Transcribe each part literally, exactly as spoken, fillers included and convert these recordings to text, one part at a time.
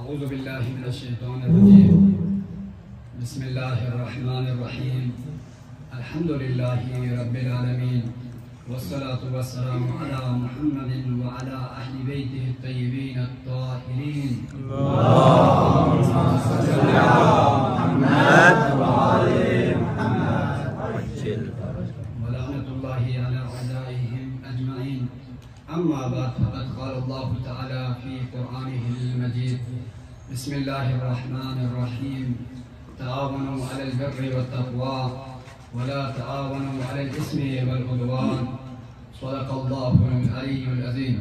अऊज़ु बिल्लाहि मिनश शैतानिर रजीम। बिस्मिल्लाहिर रहमानिर रहीम। अल्हम्दुलिल्लाहि रब्बिल आलमीन वस्सलातु वस्सलामु अला मुहम्मदिन व अला अहलि बैतिहि अत्तय्यिबीन अत्ताहिरीन। अल्लाहुम्मा सल्लि अला मुहम्मद व आलि मुहम्मद व लअनतुल्लाहि अला अअदाइहिम अजमईन। अम्मा बाद फ़क़द क़ाल अल्लाहु तआला फ़ी क़ुरआनिहिल मजीद। बिस्मिल्लाहिर रहमानिर रहीम। तआवनु अलल बिर्रि वत्तक़वा वला तआवनु अलल इस्मि वल उद्वान। सदक़ल्लाहुल अलीयुल अज़ीम।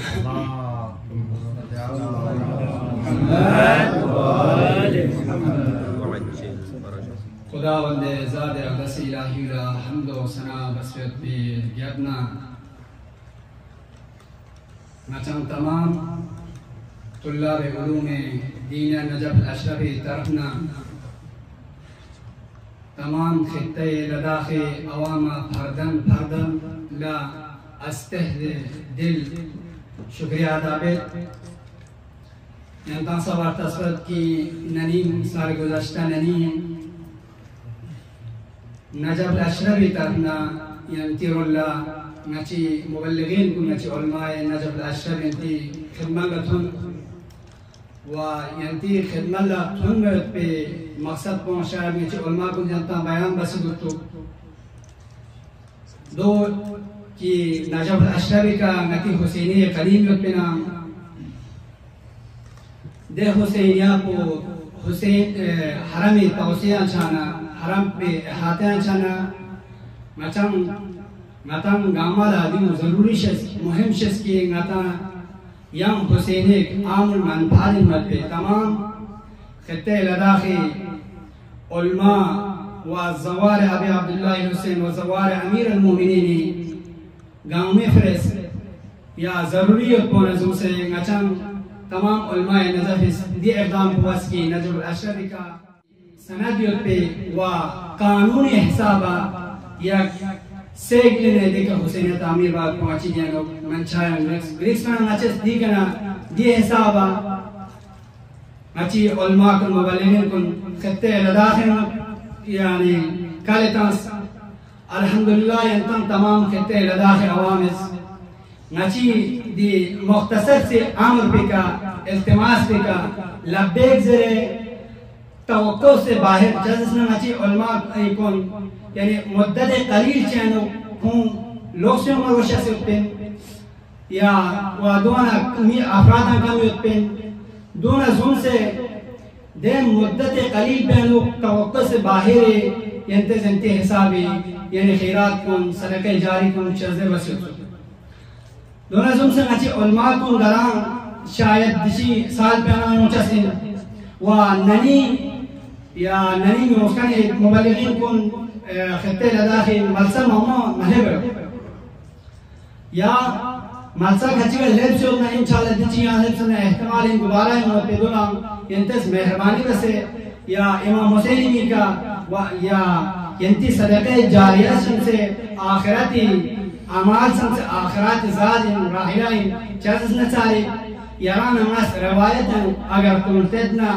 खुदावंदे ज़ाते अक़दस इलाही ला हम्द व सना बसरत पे गिरना मचम तमाम तुल्लाब उलूम दीन नजफ अशरफी तरफना तमाम खित्ते लदाखे अवामा फर्दन फर्दन ला अस्तहद दिल शुक्रिया अदाबेत यंता सवार तस्वत की ननीम साल गुज़श्ता ननीम नजफ अशरफी तरफना यंतिरुल्ला नची मुबल्लिगीन को नची उलमाए नजफ अशरफ यंती खिदमतुन व यंती खिदमतुन पे मकसद पहुंचाया नची उलमा को जनता बयान बस गुफ्तु दो कि नजफ अशरफ का नती हुसैनी करीम पे नाम दे हुसैनिया को हुसैन हरम तौसिया छाना हरम पे अहाते छाना मचम ngatan gamala dimu zaruri shes muhim shes ki ngata yang husaini amul manfaat mat pe tamam khitte ladakhi ulama wa zawar abi abdullah husain wa zawar amir al mu'minin गांव में फ्रेस या जरूरियत को नजर से ngacham तमाम उलमा Najaf दी इक़दाम बस की नजर अशरफ का सनदियत पे व कानूनी हिसाबा या सेगले ने देखा हुसैन तामीर बाग पहुंची जानो मंचाया ग्रीस में नचस दी कना दी हिसाबा अच्छी उलमा को मुबल्लिगीन को खत्ते लदाखिन यानी कालेतास अल्हम्दुलिल्लाह यंतम तमाम खत्ते लदाख अवामिस नची दी मुख्तसर से अमर पे का इल्तिमास पे का लब्बैक जरे तवक्को से बाहर जैसे नची उलमा कौन यानी मुद्दत कलील चैनो हूँ लोग से उम्र वर्षा से उत्पेन या वादोना कमी अफरादा कमी उत्पेन दोना जोन से दे मुद्दत कलील पहनो तवक्को से बाहर यंते जंते हिसाबी यानी खैरात कौन सदक़े जारी कौन चर्ज़े वसील दोना जोन से नची उलमा कौन गरां शायद दिशी साल पहना मुचसिन व ननी या ननी में उसका मुबल्लिगीन कौन खत्ते लदाखी मलसा मामा महबर या मलसा खच्ची लेब से उतना इंशाल्लाह दिची यहाँ लेब से ना एहतमाल इन गुबारा इन पे दोना यंतस मेहरबानी बसे या इमाम हुसैनी का या यंती सदक़े जारिया से आखिरती अमाल से आखिरत ज़ाद इन राहिला इन चर्च न चारे यारान अमास रवायत अगर तुम तेजना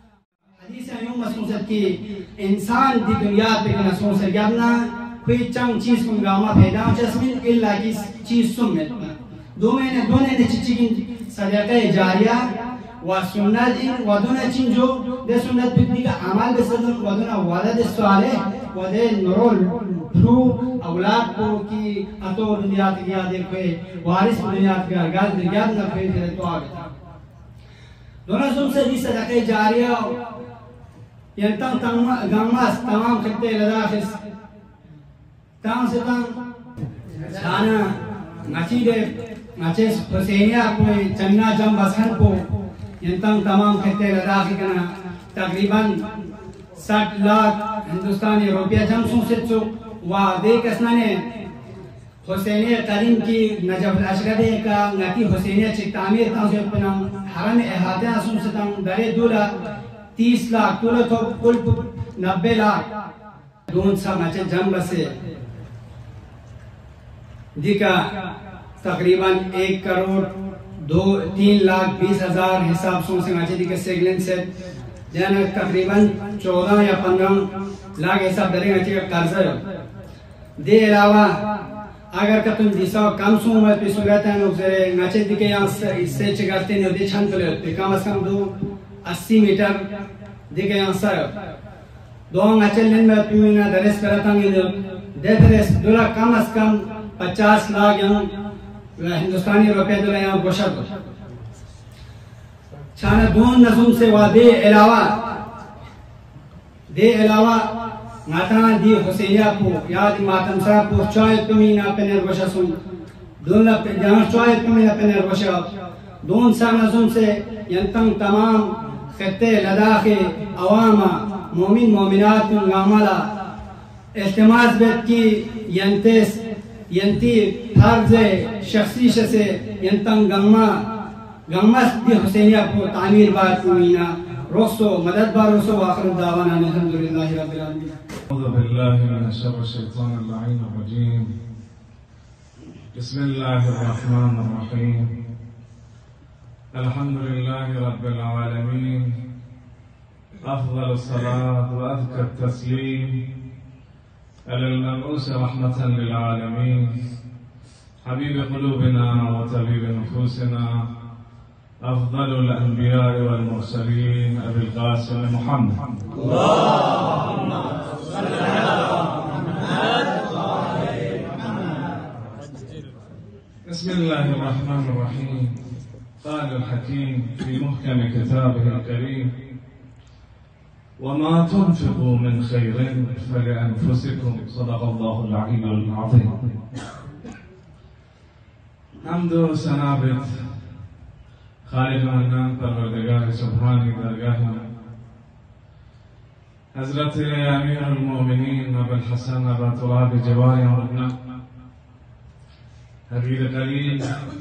की इंसान दी दुनिया पे ना सोच से ज्ञापना कोई चंग चीज को गामा पैदा जस्मिन इल्ला की चीज सुन्नत दो महीने दो ने चिची सदक़े जारिया व सुन्नत इन वदुना चिंजो दे सुन्नत बिदनी का अमल बेसदन वदुना वलद सालेह वदे नूरुल फ्रू औलाद को की अतो दुनिया की याद देखो वारिस दुनिया का गाल याद न कोई तो आगे दोनों सुन से दी सदक़े जारिया यंतम तमाम गामास तमाम खत्ते लदाखिस ताम से ताम छाना नचीदे नचेस हुसैनिया कोई चन्ना जम बसन को यंतम तमाम खत्ते लदाखि कना तकरीबन साठ लाख हिंदुस्तानी रुपया जम सुनसे चो वादे कसनाने हुसैनिया करीम की नजफ अशरफी का नती हुसैनिया चितामीर ताम से अपना हरम एहाते असुन से ताम दरे दूला तीस लाख तुला तो कुल नब्बे लाख दोन सा मचे जम बसे दिका तकरीबन एक करोड़ दो तीन लाख बीस हजार हिसाब से माचे के सेगलेंट से जन तकरीबन चौदह या पंद्रह लाख हिसाब दरे माचे का कर्जा है दे अलावा अगर का तुम दिशा कम सो में पे सूरत है उसे माचे के यहाँ से इससे चगाते नहीं होते छंत ले होते कम से कम दो अस्सी मीटर दिखे यहाँ से दो माचे लेन में पीना दरेस करता नहीं दो दरेस दोला कम से कम पचास लाख यहाँ हिंदुस्तानी रुपए दोला यहाँ गोशा दो छाना दोन नज़ुम से वादे अलावा दे अलावा माता दी हुसैनिया को याद मातम सा को चाय तुम्ही ना पेनर गोशा सुन दोन पे जहां चाय तुम्ही ना पेनर गोशा दोन सा नज़ुम से यंतम तमाम खत्ते लद्दाख अवामा मोमिन मोमिनात गामला इल्तिमास बेत की यंतेस यंती फर्ज शख्सी से यंतम गम्मा गम्मस दी हुसैनिया को तामीर बात मीना रोसो मदद बारोसो आखिर दावाना अल्हम्दुलिल्लाह रब्बिल आलमीन أعوذ بالله من شر الشيطان اللعين الرجيم بسم الله الرحمن الرحيم الحمد لله رب العالمين أفضل الصلاة وأزكى التسليم على المبعوث رحمة للعالمين حبيب قلوبنا وطبيب نفوسنا أفضل الأنبياء والمرسلين أبي القاسم محمد اللهم صل على محمد بسم الله الرحمن الرحيم قال الحكيم في محكم كتابه الكريم وما تنفقوا من خير فلأنفسكم صدق الله العلي العظيم حمد وسنابت خالق منان پروردگار سبحانی درگاه حضرت امیر المؤمنین ابو الحسن ابو تراب جواری امرنا حبیب قلیل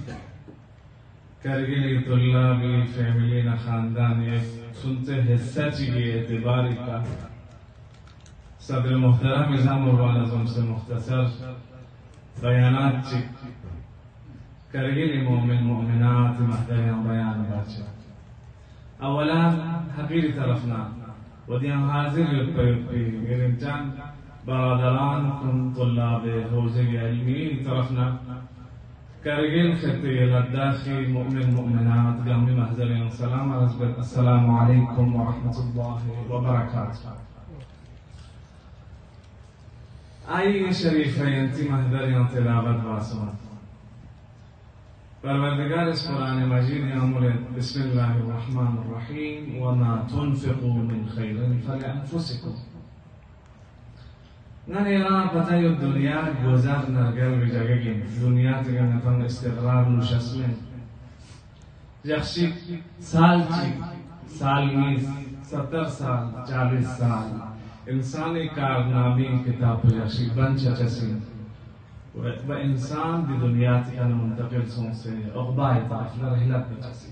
کرگلی طلابی فیملین خاندانی سنتے حصہ چیئے اعتباری کا صدر محترم ازام اربانزم سے مختصر بیانات چیئے کرگلی مؤمن مؤمنات محترم بیان باچا اولا حقیری طرفنا ودیان حاضر یدپی گرنچان برادران کن طلاب حوزه علمی طرفنا کرگل خطی لداخی مؤمن مؤمنات قامی محضرین سلام عزبت السلام علیکم ورحمة الله وبركاته آئی شریفه ینتی محضرین تلاوت باسمت پروردگار اس قرآن مجید امر بسم الله الرحمن الرحیم وما تنفقوا من خیر فلأنفسکم نن ایران پتہ یہ دنیا گزار نرگل بجاگین دنیا تگن نتن استقرار نشسمن جخشی سال چی سال نیز ستر سال چالیس سال انسانی کارنامی کتاب جخشی بن چچسی و انسان دی دنیا تکن منتقل سن سے اغبائی طرف لرحلت بچسی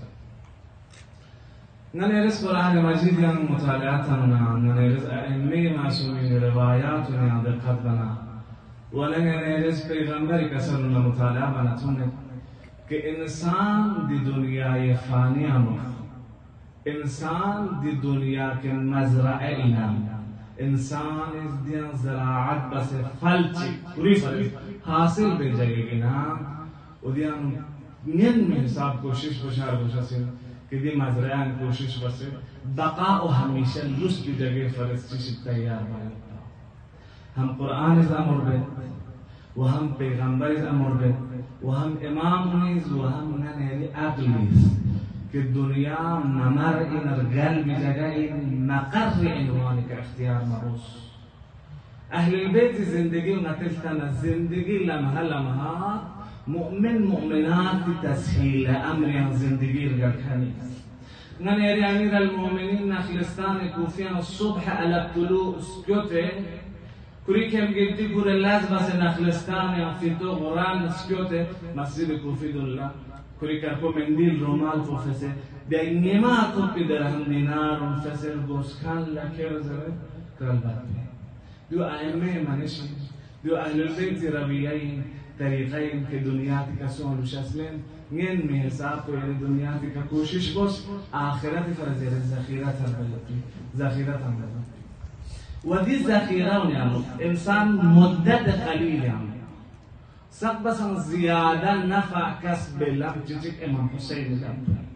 ننرس قرآن مجید یان مطالعاتنا ننرس ائمه معصومین روایاتنا دقت بنا ولنرس پیغمبر کسرنا مطالعہ بنا تونه کہ انسان دی دنیا فانیہ مخ انسان دی دنیا کے مزرعہ انام انسان اس دین زراعت بس فلچی پوری فلچ حاصل بے جگہ کے نام ودیان نین میں حساب کوشش بشار بشاسن کہ دی مزرعان کوشش بسے بقاء ہمیشہ لس کی جگہ فرستی سے تیار بنا ہم قرآن از امر بے وہم پیغمبر از امر بے وہم امام نیز وہم ننیری عقل نیز کہ دنیا نمر این ارگل بی جگہ این مقر عنوانی کا اختیار مروس اهل البيت زندگی و نتلتنا زندگی لمحه لمحه مؤمن مؤمنات تسهیل امر زندگی رجال خنیس ننیری امیر المؤمنین نخلستان کوفیان الصبح على الطلوع سکوته کری کم گیتی کور لاز بس نخلستان فیتو قرآن سکوته مسجد کوفی دولله کری کرپو مندیل رومال فوفسه در نیما توپی درهم دینار فسر گوسکان لکر زره کرلبت بی دو ائمه منشی دو اهل البيت ربيعين طريقين في دنياتك سون وشاسمين ين می حساب تو این دنیا تی که کوشش باش آخرت فرزیر ذخیرت هم بلدی ذخیرت هم بلدی و دی ذخیره اونیانو انسان مدت قلیل یعنی سق بسن زیاده نفع کسب لب جیجک امام حسین لب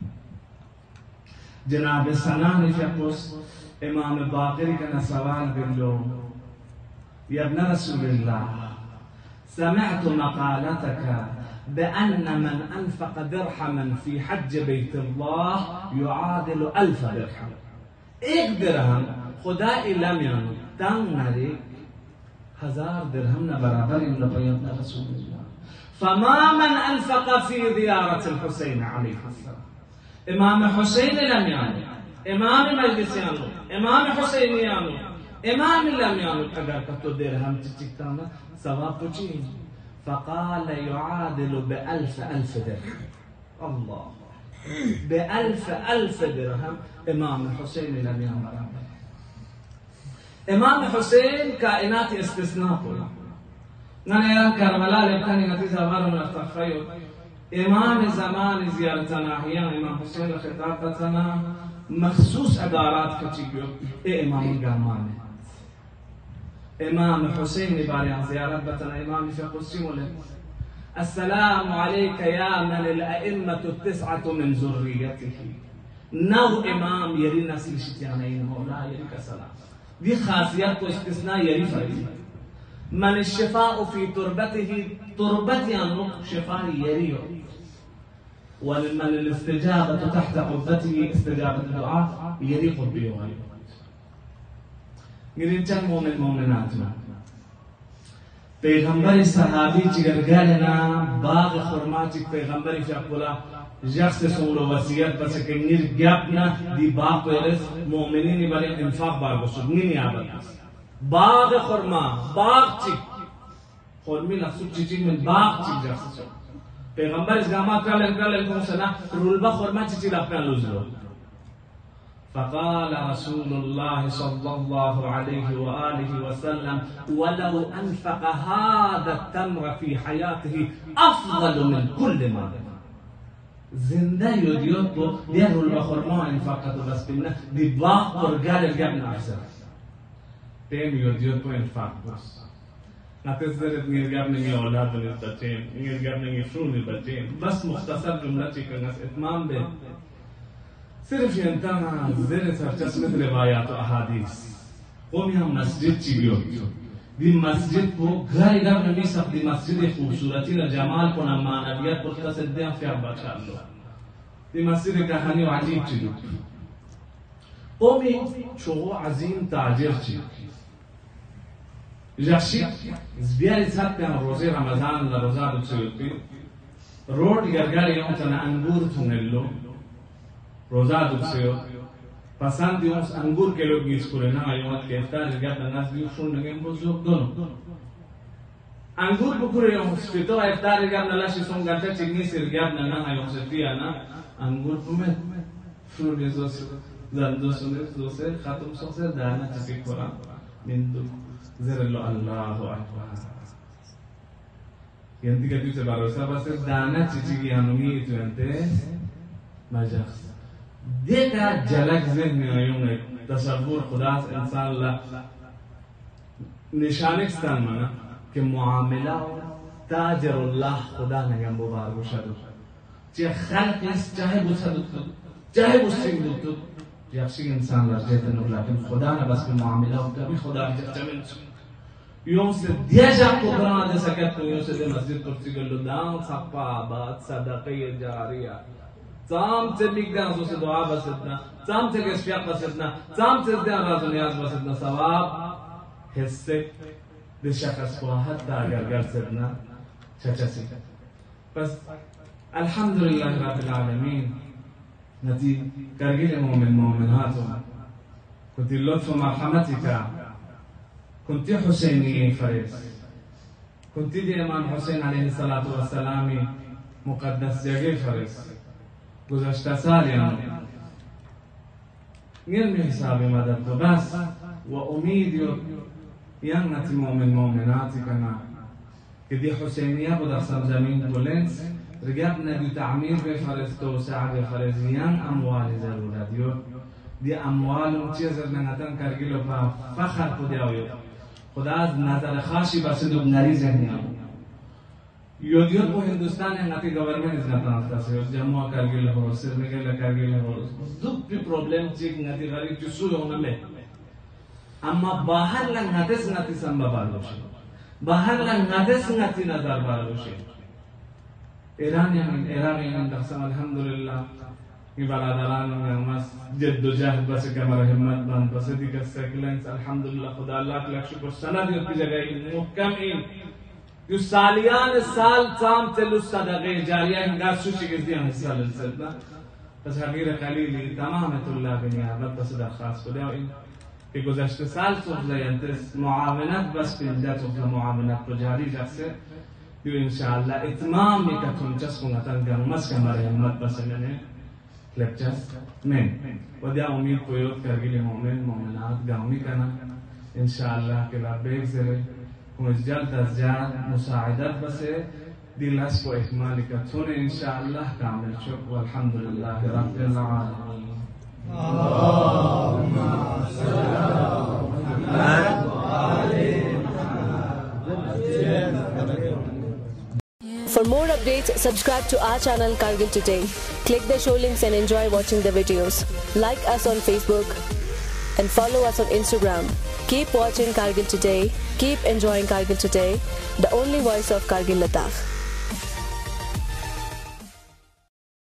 جناب سنان فقص امام باقری کنا سوال بلو يا ابن رسول الله سمعت مقالتك بأن من أنفق درهما في حج بيت الله يعادل ألف درهم एक درهم خدا لم ينو تان نري هزار درهم برابر لبيض رسول الله فما من أنفق في زيارة الحسين عليه السلام امام حسين لم ينو امام مجلس ينو امام حسين ينو امام لم ينو اگر کتو درهم چچکتانا ثواب پچی فقال يعادل بألف ألف درهم الله بألف ألف درهم امام حسين لم ينو امام حسين كائنات استثناء نانا يران كربلاء لبتاني نتيجة مرة من التخيل امام زمان زيارتنا احيانا امام حسين خطابتنا مخصوص عبارات كتيجو اي امام القامان امام حسين باري عن زيارت بتنا امام في قدسي ولد السلام عليك يا من الأئمة التسعة من ذريته نو امام يري نسل شتيانين مولا يري كسلام دي خاصيات استثناء يري فريد من الشفاء في تربته تربتي النطق شفاء يريه ومن الاستجابة تحت قبته استجابة الدعاء يريق به گرینچن مومن مومناتنا پیغمبر صحابی چگرگالنا باغ خرماتی پیغمبر فیقولا جخص سولو وسیعت بس که نیر گپنا دی باغ پیرس مومنینی برای انفاق باغ بسود نینی آباد باغ خرما باغ چک خرمی لفظو چیچی من باغ چک جخص سول پیغمبر اسلامات کالن کالن کن سنا رولبا خرما چیچی لپنا لوزلو فقال رسول الله صلى الله عليه وآله وسلم ولو أنفق هذا التمر في حياته أفضل من كل ما زنده يديوتو ديرو البخرما انفاقته بس بنا دي باق قرقال الجبن أحسن تيم يديوتو انفاق بس نتزرد نيرجاب نمي أولاد البتين نيرجاب نمي فرون البتين بس مختصر جملتي كناس إتمام به صرف ينتهى زر سرچشمه روایات و احادیث قومی هم مسجد چی بیو دی مسجد کو گھر گھر نمی سب دی مسجد خوبصورتی و جمال کو معنویت کو تصد دیں فی بچا اللہ دی مسجد کہانی و عجیب چی قومی چو عظیم تاجر چی جاشی زبیاری سات پیان روزی رمضان لروزا دو چیوتی روڈ گرگر یوم تنا انگور تونگلو روزا دوسیو پسند دیوس انگور که لوگ گیس کنه نه ایومد که افتار جگت ناس دیو شون نگیم بزرگ دونو انگور بکره یوم سپیتو افتار جگت نلاشی سون گنته چگنی سر جگت نه ایوم سپیا نه انگور پومه شون دیزوس زندو سونه دوسه خاتم سوسه دانا چپی کورا مندو زرلو الله اکبر ینتی که توی باروسا بسه دانا چیچی انومی تو انته مجاز دیکھا جلک ذہن میں آئیوں نے تصور خدا انسان اللہ نشانکستان مانا کہ معاملہ تاجر اللہ خدا نگم ببارگو شدو چاہے خلق اس چاہے بسدو تو چاہے بسنگ دو تو یکشی انسان لرجیتا نو لیکن خدا نے بس میں معاملہ ہوتا بھی خدا جتا من سو یوں سے دیا جا کو برانا دے سکت تو یوں سے دے مسجد کرسی گلو دان سپا آباد صدقی جاریہ زام تبيك دان زوج دعاء بسدنا زام تجلس فيها بسدنا زام تزدان رازو نياز بسدنا ثواب حسك بشخص واحد دا اگر گر سدنا چچسی بس الحمد لله رب العالمين نتي كرجل مؤمن مؤمناتهم كنت اللطف ومرحمتك كنت حسيني فريس كنت دي امام حسين عليه الصلاة والسلام مقدس جاگه فريس گذشته سال یعنی علم حساب مدد تو بس و امید یعنی مؤمن مؤمناتی کنا که دی حسینیه بود در سرزمین بلند رجعنا دي تعمير بفرز توسعة بفرز يان أموال ضرورة ديو دي أموال چیزر نهتن کرگیلو پا فخر پدیاویو خدا از نظر خاشی بسیدو نریز هنیاو یودیو پو هندوستان هنگاتی گورنمنت از نتانستا سیو جمعا کرگیل ہو سرنگل کرگیل ہو زب پی پروبلم چیک نتی غریب جسول ہونا لے اما باہر لنگ نتس نتی سنبا بالوشی باہر لنگ نتس نتی نظر بالوشی ایرانی ہمیں ایرانی ہمیں تقسم الحمدللہ کی برادران میں مس جد و جہد بس کمر ہمت بند بس دی کا سیکلنس الحمدللہ خدا اللہ کا شکر سند کی جگہ محکم این جو سالیان سال تام تلو صدقه جاریه انگار سوچی گزدی هم سال السلطه پس حقیر خلیلی تمامت الله بنیابت بس درخواست کده و این که گذشته سال صفله ینتس معاونت بس پینجا صفله معاونت رو جاری جخصه دیو انشاءالله اتمامی که تونچس کنگتن گرمس که مره همت بس منه لبچس من و دیا امید پویوت کرگیل مومن مومنات گامی کنن انشاءالله که رب بگذره وجلد أزجار مساعدات بس دي الأسبوع إكمالي كتون إن شاء الله كامل شكر والحمد لله رب العالمين. اللهم صل على محمد وعلى محمد. For more updates, subscribe to our channel Kargil Today. Click the show links and enjoy watching the videos. Like us on Facebook and follow us on Instagram. Keep watching Kargil Today. Keep enjoying Kargil Today, the only voice of Kargil Ladakh.